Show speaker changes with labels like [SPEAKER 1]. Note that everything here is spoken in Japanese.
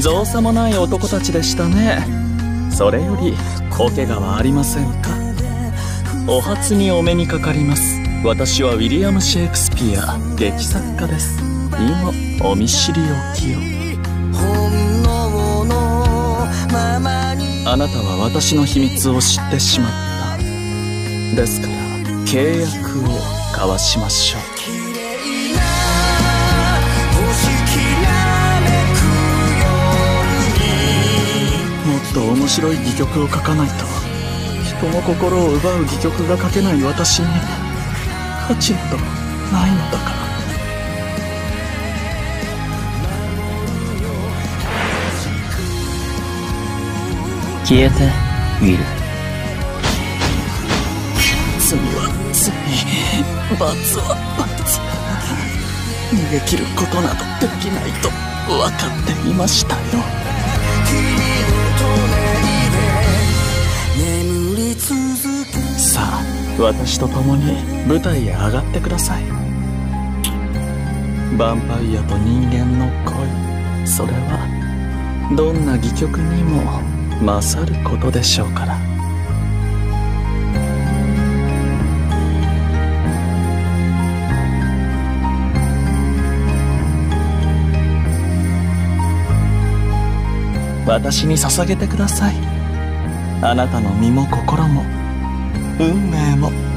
[SPEAKER 1] 造作もない男たちでしたね。それよりお怪我はありませんか？お初にお目にかかります。私はウィリアム・シェイクスピア、劇作家です。以後お見知りおきを。あなたは私の秘密を知ってしまった。ですから契約を交わしましょう。もっと面白い戯曲を書かないと、人の心を奪う戯曲が書けない私に価値などないのだから。
[SPEAKER 2] 消えて、ウィル。
[SPEAKER 1] 罪は罪、罰は罰。逃げ切ることなどできないと分かっていましたよ。さあ、私と共に舞台へ上がってください。ヴァンパイアと人間の恋、それはどんな戯曲にも勝ることでしょうから。私に捧げてください。あなたの身も心も運命も。